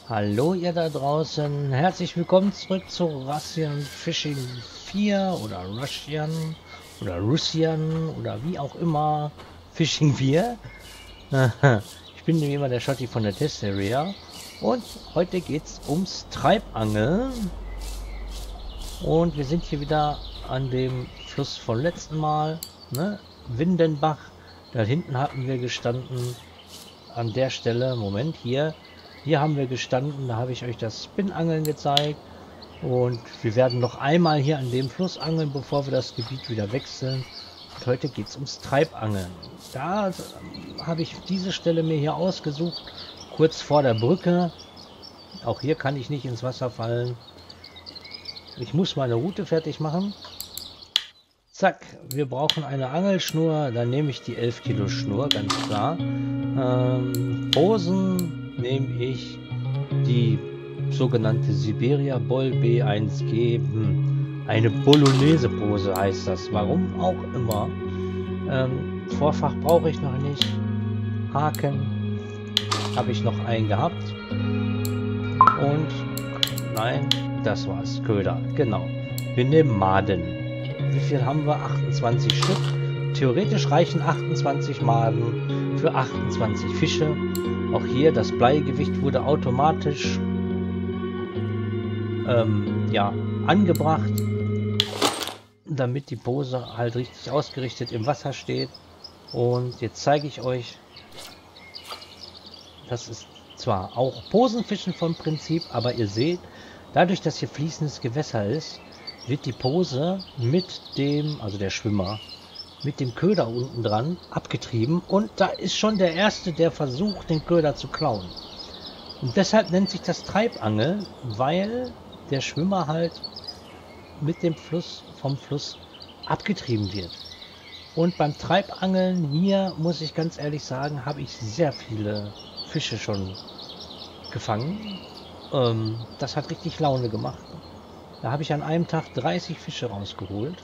Hallo ihr da draußen, herzlich willkommen zurück zu Russian Fishing 4 oder Russian oder wie auch immer Fishing 4. Ich bin wie immer der Schotti von der Test Area und heute geht's ums Treibangeln und wir sind hier wieder an dem Fluss vom letzten Mal, ne? Windenbach. Da hinten hatten wir gestanden an der Stelle, Moment, hier haben wir gestanden, da habe ich euch das Spinnangeln gezeigt. Und wir werden noch einmal hier an dem Fluss angeln, bevor wir das Gebiet wieder wechseln. Und heute geht es ums Treibangeln. Da habe ich diese Stelle mir hier ausgesucht, kurz vor der Brücke. Auch hier kann ich nicht ins Wasser fallen. Ich muss meine Route fertig machen. Zack, wir brauchen eine Angelschnur. Dann nehme ich die 11 Kilo Schnur, ganz klar. Posen nehme ich die sogenannte Siberia Boll B1G. Eine Bolognese Pose heißt das. Warum auch immer. Vorfach brauche ich noch nicht. Haken habe ich noch einen gehabt. Und nein, das war's. Köder, genau. Wir nehmen Maden. Wie viel haben wir? 28 Stück. Theoretisch reichen 28 Maden für 28 Fische. Auch hier das Bleigewicht wurde automatisch ja, angebracht, damit die Pose halt richtig ausgerichtet im Wasser steht. Und jetzt zeige ich euch, das ist zwar auch Posenfischen vom Prinzip, aber ihr seht, dadurch, dass hier fließendes Gewässer ist, wird die Pose mit dem, also der Schwimmer, mit dem Köder unten dran abgetrieben und da ist schon der Erste, der versucht, den Köder zu klauen. Und deshalb nennt sich das Treibangeln, weil der Schwimmer halt mit dem Fluss, vom Fluss abgetrieben wird. Und beim Treibangeln hier, muss ich ganz ehrlich sagen, habe ich sehr viele Fische schon gefangen. Das hat richtig Laune gemacht. Da habe ich an einem Tag 30 Fische rausgeholt.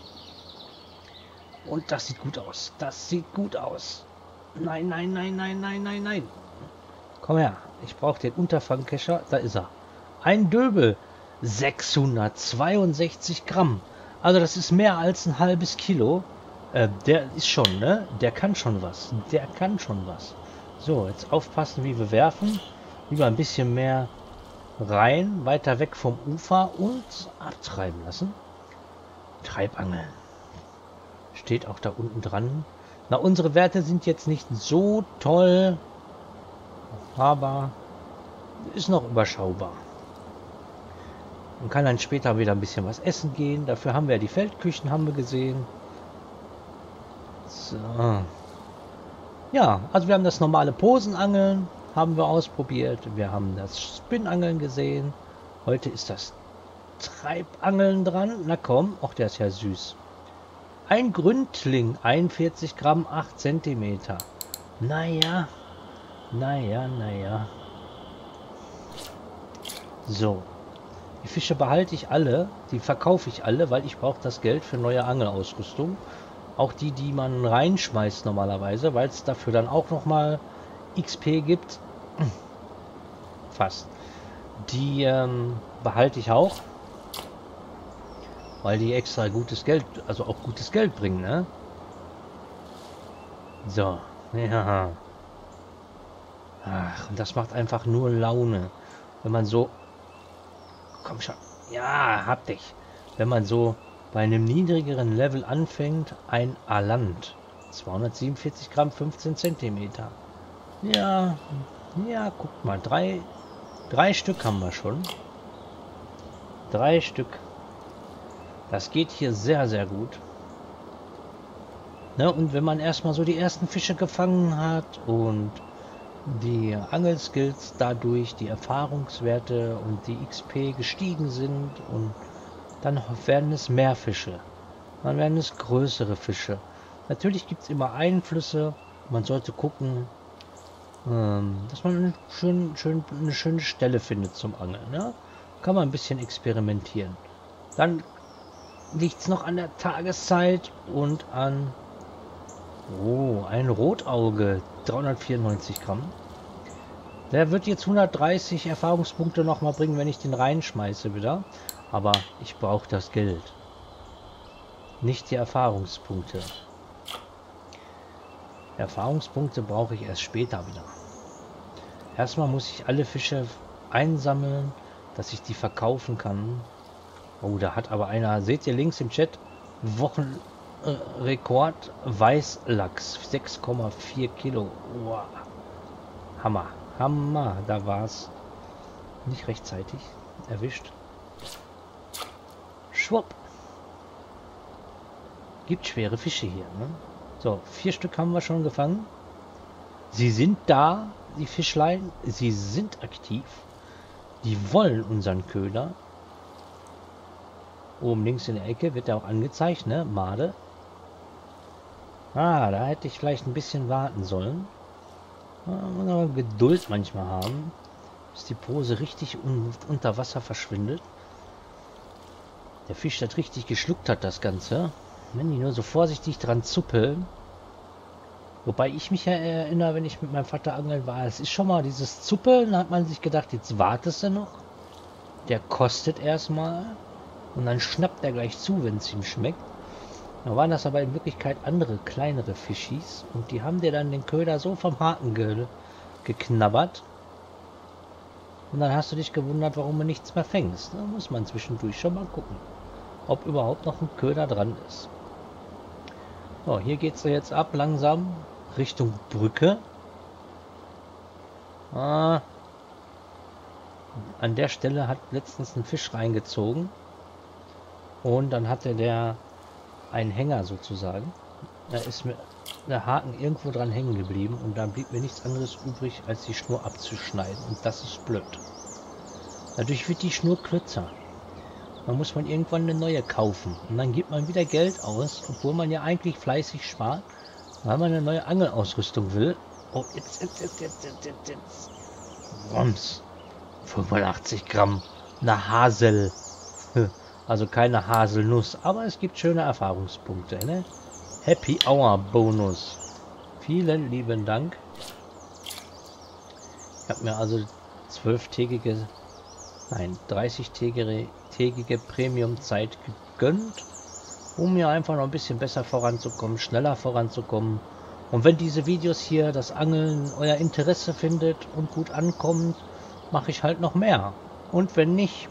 Und das sieht gut aus. Das sieht gut aus. Nein, nein, nein, nein, nein, nein, nein. Komm her. Ich brauche den Unterfangkescher. Da ist er. Ein Döbel. 662 Gramm. Also das ist mehr als ein halbes Kilo. Der ist schon, ne? Der kann schon was. Der kann schon was. So, jetzt aufpassen, wie wir werfen. Lieber ein bisschen mehr rein, weiter weg vom Ufer und abtreiben lassen. Treibangeln. Steht auch da unten dran. Na, unsere Werte sind jetzt nicht so toll, aber ist noch überschaubar. Man kann dann später wieder ein bisschen was essen gehen. Dafür haben wir ja die Feldküchen, haben wir gesehen. So. Ja, also wir haben das normale Posenangeln, haben wir ausprobiert. Wir haben das Spinnangeln gesehen. Heute ist das Treibangeln dran. Na komm, ach, der ist ja süß. Ein Gründling, 41 Gramm, 8 Zentimeter. Naja, naja. So. Die Fische behalte ich alle, die verkaufe ich alle, weil ich brauche das Geld für neue Angelausrüstung. Auch die, die man reinschmeißt normalerweise, weil es dafür dann auch nochmal XP gibt. Fast. Die behalte ich auch. Weil die extra gutes Geld, also auch gutes Geld bringen, ne? So, ja. Ach, und das macht einfach nur Laune. Wenn man so... Komm schon. Ja, hab dich. Wenn man so bei einem niedrigeren Level anfängt, ein Aland. 247 Gramm, 15 Zentimeter. Ja, ja, guckt mal. Drei Stück haben wir schon. 3 Stück. Das geht hier sehr, sehr gut. Ne, und wenn man erstmal so die ersten Fische gefangen hat und die Angelskills dadurch, die Erfahrungswerte und die XP gestiegen sind und dann werden es mehr Fische. Dann werden es größere Fische. Natürlich gibt es immer Einflüsse. Man sollte gucken, dass man eine schöne Stelle findet zum Angeln. Ne? Kann man ein bisschen experimentieren. Dann liegt es noch an der Tageszeit und an ein Rotauge, 394 Gramm. Der wird jetzt 130 Erfahrungspunkte nochmal bringen, wenn ich den reinschmeiße wieder. Aber ich brauche das Geld. Nicht die Erfahrungspunkte. Erfahrungspunkte brauche ich erst später wieder. Erstmal muss ich alle Fische einsammeln, dass ich die verkaufen kann. Oh, da hat aber einer, seht ihr links im Chat, Wochenrekord Weißlachs, 6,4 Kilo. Wow. Hammer, Hammer, da war's. Nicht rechtzeitig erwischt. Schwupp. Gibt schwere Fische hier, ne? So, 4 Stück haben wir schon gefangen. Sie sind da, die Fischlein. Sie sind aktiv. Die wollen unseren Köder. Oben links in der Ecke wird er auch angezeigt, ne? Made. Ah, da hätte ich vielleicht ein bisschen warten sollen. Man muss aber Geduld manchmal haben, bis die Pose richtig unter Wasser verschwindet. Der Fisch das richtig geschluckt hat, das Ganze. Wenn die nur so vorsichtig dran zuppeln. Wobei ich mich ja erinnere, wenn ich mit meinem Vater angeln war, es ist schon mal dieses Zuppeln, da hat man sich gedacht, jetzt wartest du noch. Der kostet erstmal und dann schnappt er gleich zu, wenn es ihm schmeckt. Da waren das aber in Wirklichkeit andere, kleinere Fischis und die haben dir dann den Köder so vom Haken geknabbert. Und dann hast du dich gewundert, warum du nichts mehr fängst. Da muss man zwischendurch schon mal gucken, ob überhaupt noch ein Köder dran ist. So, hier geht es jetzt ab, langsam Richtung Brücke. An der Stelle hat letztens ein Fisch reingezogen. Und dann hatte der einen Hänger sozusagen. Da ist mir der Haken irgendwo dran hängen geblieben. Und dann blieb mir nichts anderes übrig, als die Schnur abzuschneiden. Und das ist blöd. Dadurch wird die Schnur kürzer. Dann muss man irgendwann eine neue kaufen. Und dann gibt man wieder Geld aus, obwohl man ja eigentlich fleißig spart, weil man eine neue Angelausrüstung will. Oh, jetzt. Rums. 85 Gramm. Eine Hasel. Also keine Haselnuss. Aber es gibt schöne Erfahrungspunkte. Ne? Happy Hour Bonus. Vielen lieben Dank. Ich habe mir also 30-tägige Premium-Zeit gegönnt, um mir einfach noch ein bisschen besser voranzukommen, schneller voranzukommen. Und wenn diese Videos hier, das Angeln, euer Interesse findet und gut ankommt, mache ich halt noch mehr. Und wenn nicht,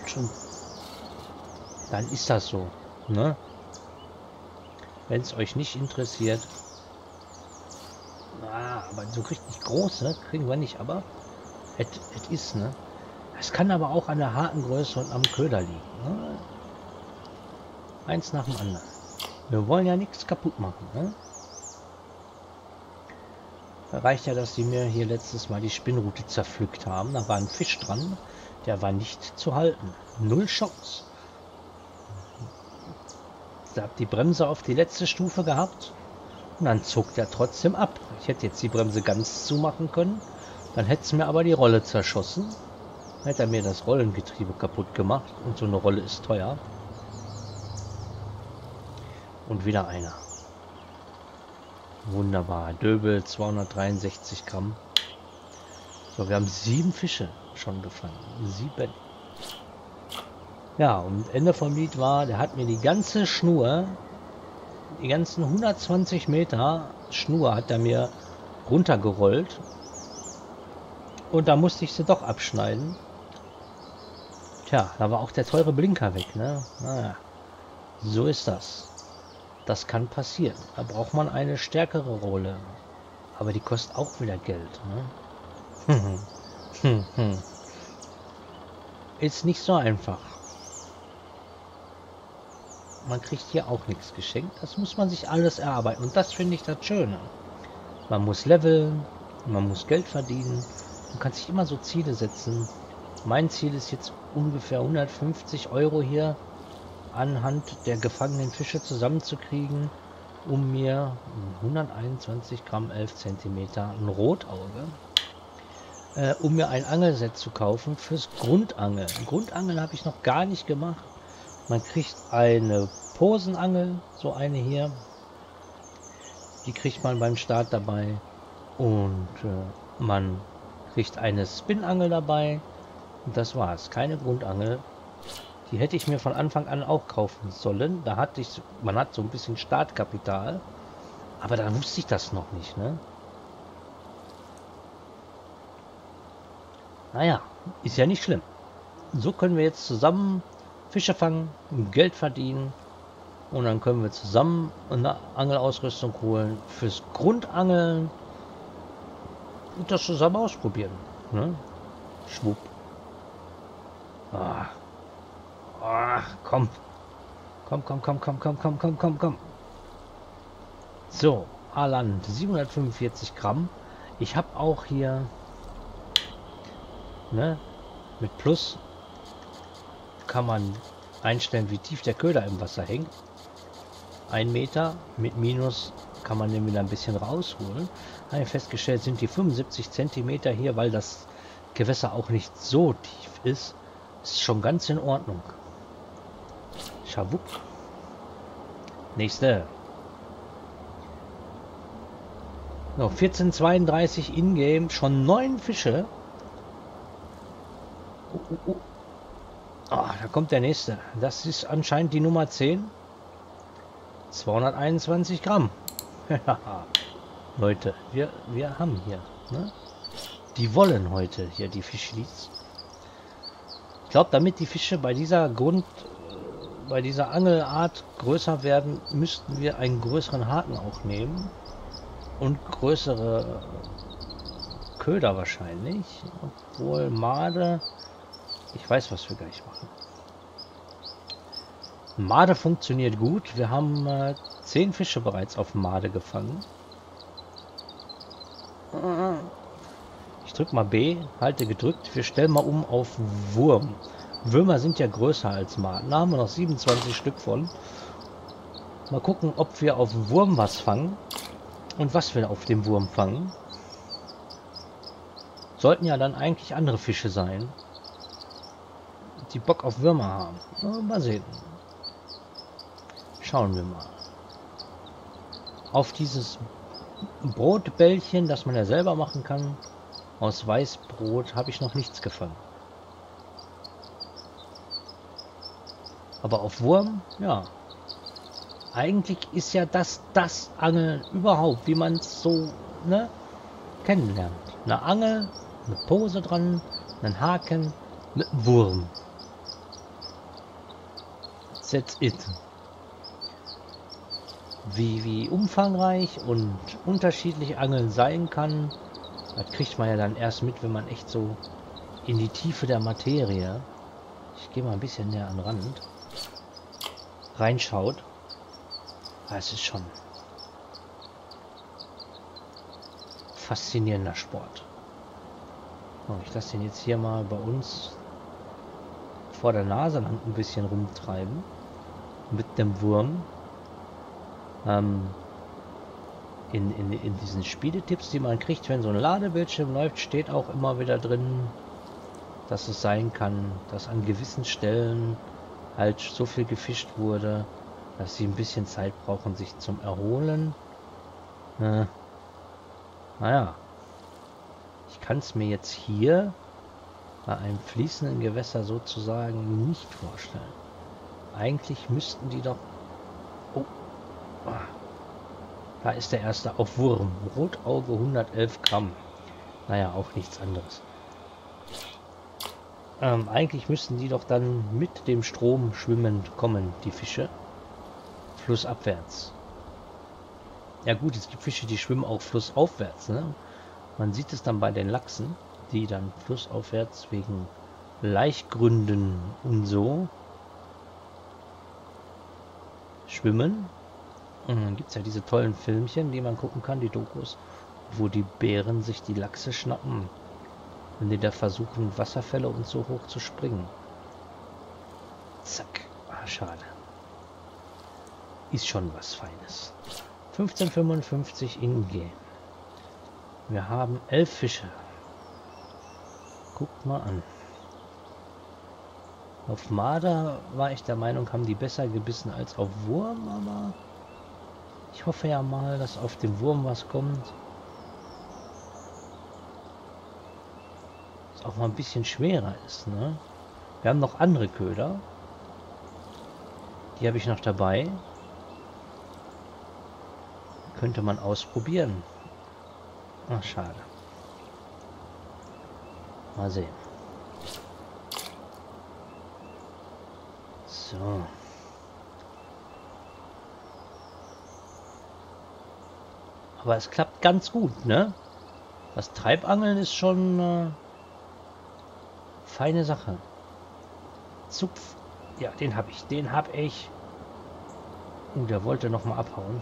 dann ist das so. Ne? Wenn es euch nicht interessiert. Aber so richtig große kriegen wir nicht, aber es ist, ne? Es kann aber auch an der Hakengröße und am Köder liegen. Ne? Eins nach dem anderen. Wir wollen ja nichts kaputt machen. Ne? Da reicht ja, dass die mir hier letztes Mal die Spinnrute zerpflückt haben. Da war ein Fisch dran. Der war nicht zu halten. 0 Chance. Ich habe die Bremse auf die letzte Stufe gehabt. Und dann zog der trotzdem ab. Ich hätte jetzt die Bremse ganz zumachen können. Dann hätte es mir aber die Rolle zerschossen. Hätte er mir das Rollengetriebe kaputt gemacht. Und so eine Rolle ist teuer. Und wieder einer. Wunderbar. Döbel, 263 Gramm. So, wir haben 7 Fische schon gefangen. 7. Ja, und Ende vom Lied war, der hat mir die ganze Schnur, die ganzen 120 Meter Schnur hat er mir runtergerollt. Und da musste ich sie doch abschneiden. Tja, da war auch der teure Blinker weg, ne? Naja, so ist das. Das kann passieren. Da braucht man eine stärkere Rolle. Aber die kostet auch wieder Geld, ne? Ist nicht so einfach. Man kriegt hier auch nichts geschenkt. Das muss man sich alles erarbeiten. Und das finde ich das Schöne. Man muss leveln, man muss Geld verdienen. Man kann sich immer so Ziele setzen. Mein Ziel ist jetzt ungefähr 150 € hier anhand der gefangenen Fische zusammenzukriegen, um mir 121 Gramm 11 cm ein Rotauge, um mir ein Angelset zu kaufen fürs Grundangeln. Grundangeln habe ich noch gar nicht gemacht. Man kriegt eine Posenangel, so eine hier. Die kriegt man beim Start dabei. Und man Kriegt eine Spinangel dabei. Und das war's. Keine Grundangel. Die hätte ich mir von Anfang an auch kaufen sollen. Da hatte ich, man hat so ein bisschen Startkapital. Aber da wusste ich das noch nicht, ne? Naja, ist ja nicht schlimm. So können wir jetzt zusammen Fische fangen, Geld verdienen. Und dann können wir zusammen eine Angelausrüstung holen fürs Grundangeln. Und das zusammen ausprobieren. Ne? Schwupp. Ah. Ach, komm. Komm. So, Aland, 745 Gramm. Ich habe auch hier, ne, mit Plus kann man einstellen, wie tief der Köder im Wasser hängt. 1 Meter, mit Minus kann man den wieder ein bisschen rausholen. Habe ich festgestellt, sind die 75 Zentimeter hier, weil das Gewässer auch nicht so tief ist, ist schon ganz in Ordnung. Schawupp. Nächste. No, 14,32 in-game, schon 9 Fische. Ah, da kommt der nächste. Das ist anscheinend die Nummer 10. 221 Gramm. Leute, wir haben hier, ne? Die wollen heute hier die Fischlis. Ich glaube, damit die Fische bei dieser bei dieser Angelart größer werden, müssten wir einen größeren Haken auch nehmen. Und größere Köder wahrscheinlich. Obwohl Made... Ich weiß, was wir gleich machen. Made funktioniert gut. Wir haben 10 Fische bereits auf Made gefangen. Ich drücke mal B, halte gedrückt. Wir stellen mal um auf Wurm. Würmer sind ja größer als Maden. Da haben wir noch 27 Stück von. Mal gucken, ob wir auf Wurm was fangen. Und was wir auf dem Wurm fangen. Sollten ja dann eigentlich andere Fische sein, die Bock auf Würmer haben. Mal sehen. Schauen wir mal. Auf dieses Brotbällchen, das man ja selber machen kann, aus Weißbrot, habe ich noch nichts gefangen. Aber auf Wurm, ja. Eigentlich ist ja das Angeln überhaupt, wie man es so, ne, kennenlernt. Eine Angel, eine Pose dran, einen Haken mit einem Wurm. That's it. Wie umfangreich und unterschiedlich Angeln sein kann, das kriegt man ja dann erst mit, wenn man echt so in die Tiefe der Materie, ich gehe mal ein bisschen näher an den Rand, reinschaut. Es ist schon faszinierender Sport. So, ich lasse den jetzt hier mal bei uns vor der Nase lang ein bisschen rumtreiben mit dem Wurm. In diesen Spieletipps, die man kriegt, wenn so ein Ladebildschirm läuft, steht auch immer wieder drin, dass es sein kann, dass an gewissen Stellen halt so viel gefischt wurde, dass sie ein bisschen Zeit brauchen, sich zum Erholen. Naja, ich kann es mir jetzt hier bei einem fließenden Gewässer sozusagen nicht vorstellen. Eigentlich müssten die doch... Oh, da ist der erste auf Wurm. Rotauge 111 Gramm. Naja, auch nichts anderes. Eigentlich müssten die doch dann mit dem Strom schwimmend kommen, die Fische. Flussabwärts. Ja gut, es gibt Fische, die schwimmen auch flussaufwärts. Ne? Man sieht es dann bei den Lachsen, die dann flussaufwärts wegen Laichgründen und so schwimmen. Und dann gibt es ja diese tollen Filmchen, die man gucken kann, die Dokus, wo die Bären sich die Lachse schnappen, wenn die da versuchen, Wasserfälle und so hoch zu springen. Zack. Ah, schade. Ist schon was Feines. 15,55 in-game. Wir haben 11 Fische. Guckt mal an. Auf Marder war ich der Meinung, haben die besser gebissen als auf Wurm, aber ich hoffe ja mal, dass auf dem Wurm was kommt. auch mal ein bisschen schwerer ist, ne? Wir haben noch andere Köder. Die habe ich noch dabei. Könnte man ausprobieren. Ach, schade. Mal sehen. So. Aber es klappt ganz gut, ne? Das Treibangeln ist schon feine Sache. Zupf. Ja, den habe ich. Den habe ich. Der wollte noch mal abhauen.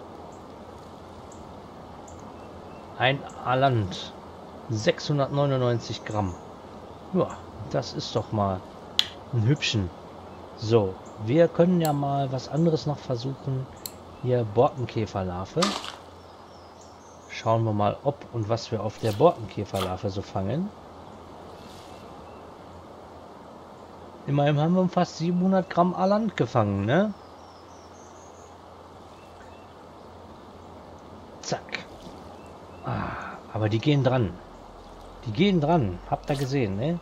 Ein Aland. 699 Gramm. Ja, das ist doch mal ein Hübschen. So, wir können ja mal was anderes noch versuchen. Hier Borkenkäferlarve. Schauen wir mal, ob und was wir auf der Borkenkäferlarve so fangen. Immerhin haben wir fast 700 Gramm Aland gefangen, ne? Zack. Ah, aber die gehen dran. Die gehen dran. Habt ihr gesehen, ne?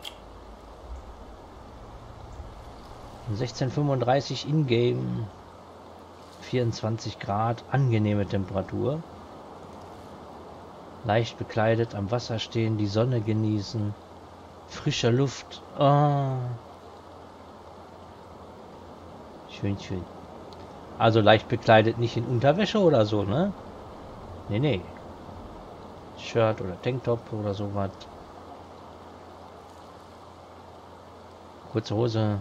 1635 in-game. 24 Grad. Angenehme Temperatur. Leicht bekleidet am Wasser stehen. Die Sonne genießen. Frische Luft. Ah. Schön, schön. Also leicht bekleidet, nicht in Unterwäsche oder so, ne? Nee, nee. Shirt oder Tanktop oder sowas. Kurze Hose.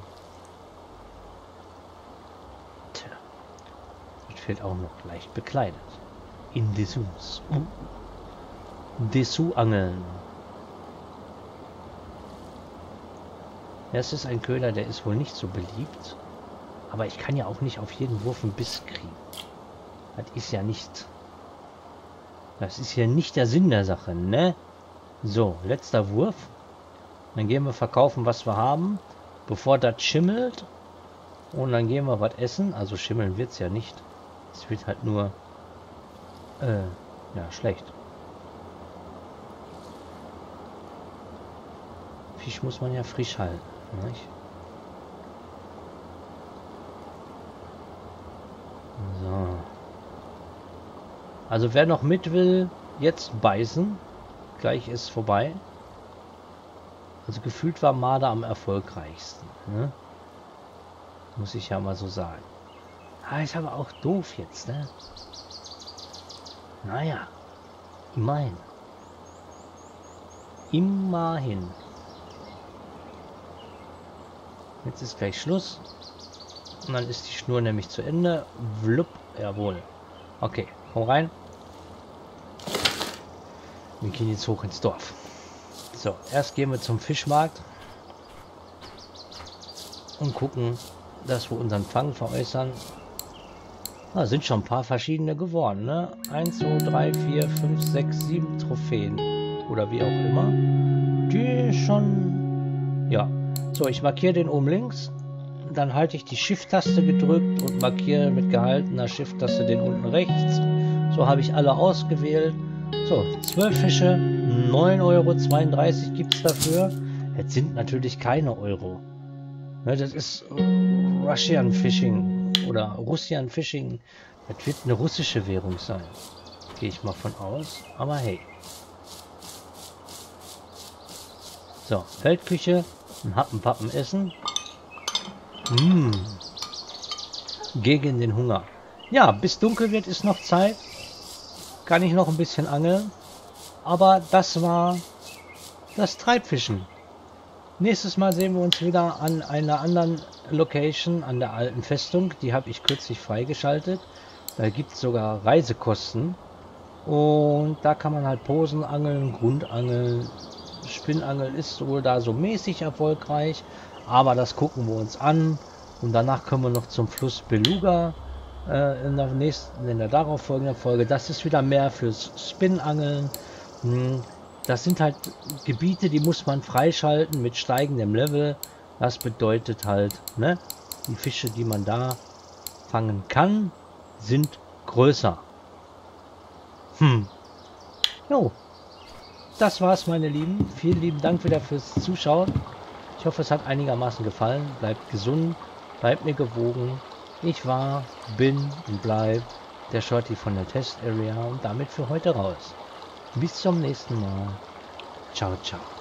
Tja. Das fehlt auch noch leicht bekleidet. In Dessous. Dessous-Angeln. Das ist ein Köder, der ist wohl nicht so beliebt. Aber ich kann ja auch nicht auf jeden Wurf einen Biss kriegen. Das ist ja nicht... Das ist ja nicht der Sinn der Sache, ne? So, letzter Wurf. Dann gehen wir verkaufen, was wir haben, bevor das schimmelt. Und dann gehen wir was essen. Also schimmeln wird es ja nicht. Es wird halt nur... ja, schlecht. Fisch muss man ja frisch halten, nicht? So. Also wer noch mit will, jetzt beißen. Gleich ist vorbei. Also gefühlt war Marder am erfolgreichsten. Ne? Muss ich ja mal so sagen. Ah, ist aber auch doof jetzt, ne? Naja. Immerhin. Immerhin. Jetzt ist gleich Schluss. Und dann ist die Schnur nämlich zu Ende. Wlupp. Jawohl. Okay, komm rein. Wir gehen jetzt hoch ins Dorf. So, erst gehen wir zum Fischmarkt. Und gucken, dass wir unseren Fang veräußern. Da sind schon ein paar verschiedene geworden, ne? 1, 2, 3, 4, 5, 6, 7 Trophäen. Oder wie auch immer. Die schon... Ja. So, ich markiere den oben links. Dann halte ich die Shift-Taste gedrückt und markiere mit gehaltener Shift-Taste den unten rechts. So habe ich alle ausgewählt. So, 12 Fische, 9,32 € gibt es dafür. Jetzt sind natürlich keine Euro. Ne, das ist Russian Fishing oder Russian Fishing. Das wird eine russische Währung sein. Gehe ich mal von aus. Aber hey. So, Feldküche. Ein Happen-Pappen essen. Gegen den Hunger. Ja, bis dunkel wird ist noch Zeit. Kann ich noch ein bisschen angeln. Aber das war das Treibfischen. Nächstes Mal sehen wir uns wieder an einer anderen Location, an der alten Festung. Die habe ich kürzlich freigeschaltet. Da gibt es sogar Reisekosten. Und da kann man halt Posen angeln, Grundangeln. Spinnangeln ist wohl da so mäßig erfolgreich. Aber das gucken wir uns an. Und danach können wir noch zum Fluss Beluga in der darauf folgenden Folge. Das ist wieder mehr fürs Spinnangeln. Das sind halt Gebiete, die muss man freischalten mit steigendem Level. Das bedeutet halt, ne, die Fische, die man da fangen kann, sind größer. Jo. das war's, meine Lieben. Vielen lieben Dank wieder fürs Zuschauen. Ich hoffe, es hat einigermaßen gefallen. Bleibt gesund, bleibt mir gewogen. Ich war, bin und bleib der Shorty von der Test Area und damit für heute raus. Bis zum nächsten Mal. Ciao, ciao.